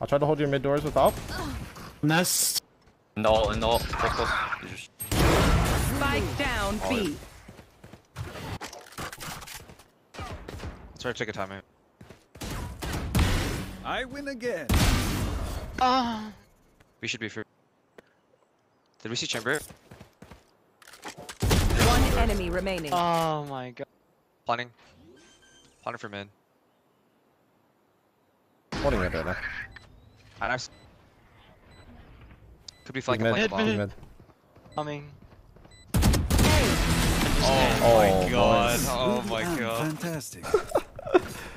I'll try to hold your mid doors with AWP. Nest. No, no. Focus. Spike down B. Sorry, take a time, man. I win again. We should be free. Did we see chamber? One enemy remaining. Oh my god. Planning. Planning for mid. Holding mid right now. And could be flanking Mid, flank mid. Coming. Oh Oh my god. nice. Oh my god. Fantastic.